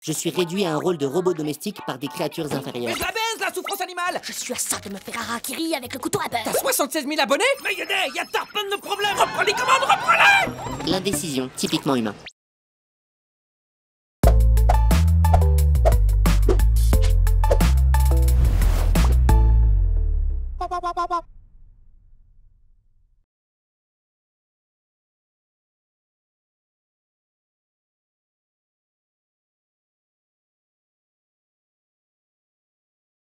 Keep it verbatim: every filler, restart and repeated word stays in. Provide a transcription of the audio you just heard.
Je suis réduit à un rôle de robot domestique par des créatures inférieures. Mais je la baise, la souffrance animale. Je suis à ça de me faire harakiri avec le couteau à beurre. T'as soixante-seize mille abonnés? Mais y'a des, y'a tarpin de problèmes. Reprends les commandes, reprends-les. L'indécision, typiquement humain.